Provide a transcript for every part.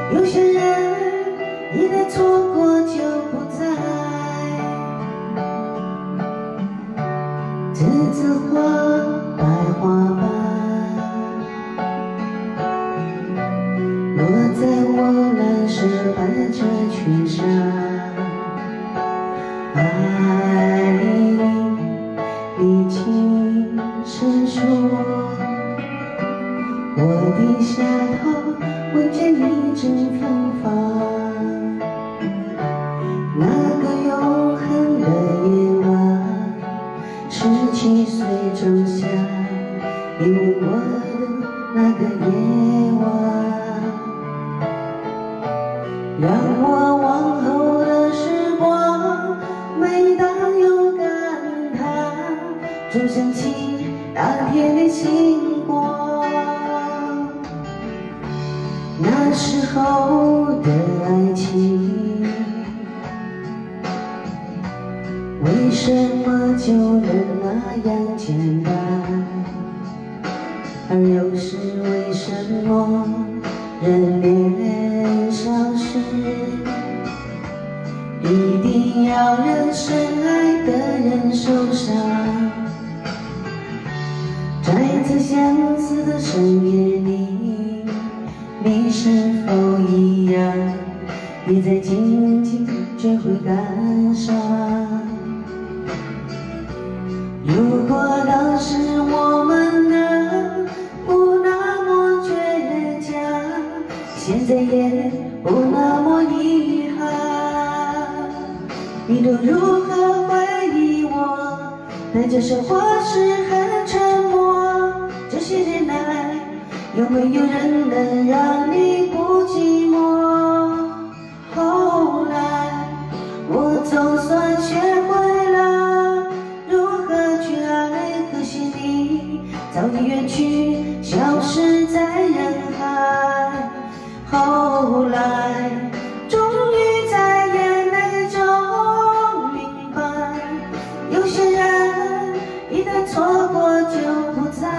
有些人一旦错过就不再。栀子花，白花瓣，落在我蓝色百褶裙上。爱你，你轻声说，我低下头，闻见你正芬芳。那个永恒的夜晚，17岁仲夏，你吻我的那个夜晚，让我往后的时光，每当有感叹，总想起当天的星光。那时候的爱情，为什么就能那样简单？而又是为什么人年少时，一定要让深爱的人受伤？在这相似的深夜里，你是否一样，也在静静追悔感伤？如果当时我们能不那么倔强，现在也不那么遗憾。你都如何回忆我？带着生活是很沉默。这些年来，有没有人能让你不寂寞？后来，我总算学会了如何去爱，可惜你早已远去，消失在人海。后来，终于在眼泪中明白，有些人一旦错过就不再。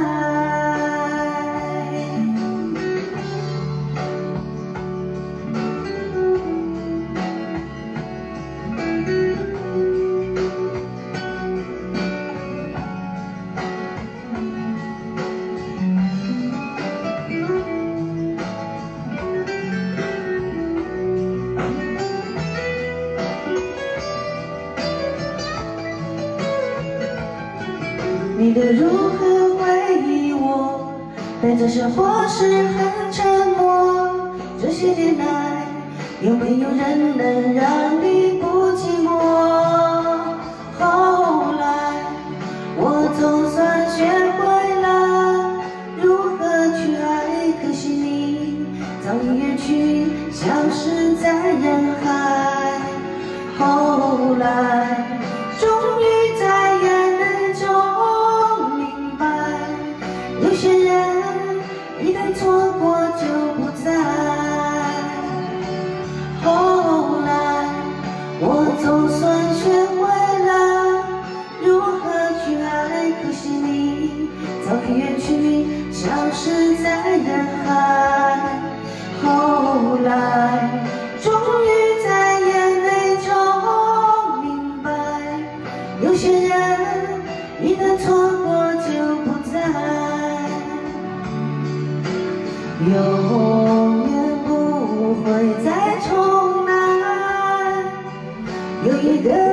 你都如何回忆我？带着生活是很沉默。这些年来，有没有人能让你不寂寞？后来，我总算学会了如何去爱，可惜你早已远去，消失在人海。后来，终于在眼泪中有些人一旦错过就不再。后来，我总算学会了如何去爱，可惜你早已远去，消失在人海。后来，终于在眼泪中明白，有些人一旦错过就不再。永远不会再重来，有一个